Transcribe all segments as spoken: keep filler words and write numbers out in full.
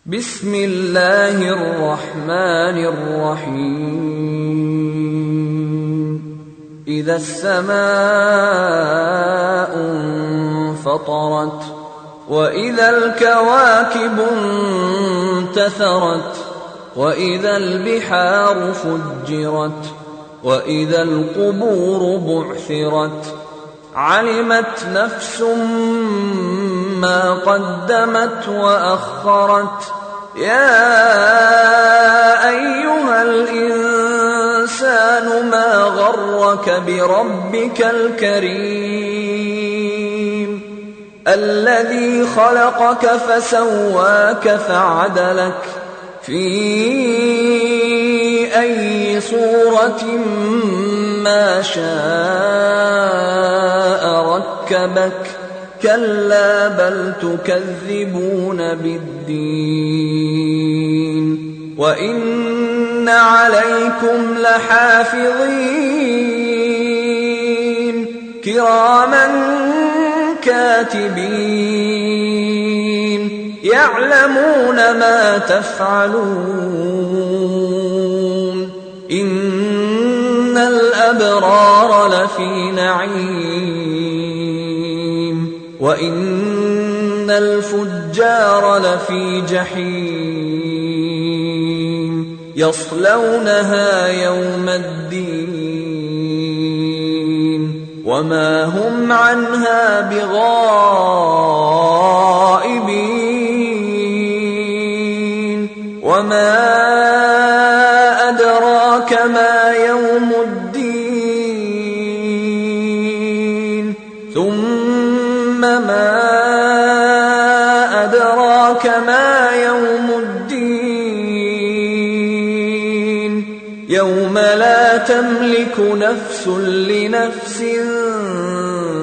بسم الله الرحمن الرحيم إذا السماء انفطرت وإذا الكواكب انتثرت وإذا البحار فجرت وإذا القبور بعثرت علمت نفس ما قدمت وأخرت يا أيها الإنسان ما غرك بربك الكريم الذي خلقك فسواك فعدلك في أي صورة ما شاء ركبك كلا بل تكذبون بالدين وإن عليكم لحافظين كراما كاتبين يعلمون ما تفعلون إن الأبرار لفي نعيم وإن الفجار لفي جحيم يصلونها يوم الدين وما هم عنها بغائبين وما أدراك ما يوم الدين ثم ما أدراك ما يوم الدين يوم لا تملك نفس لنفس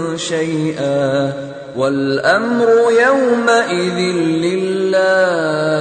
شيئا والأمر يومئذ لله